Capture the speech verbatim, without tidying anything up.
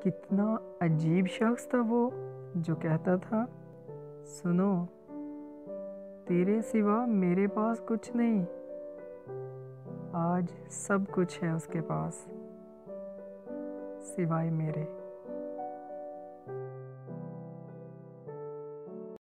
कितना अजीब शख्स था वो जो कहता था, सुनो, तेरे सिवा मेरे पास कुछ नहीं। आज सब कुछ है उसके पास सिवाय मेरे।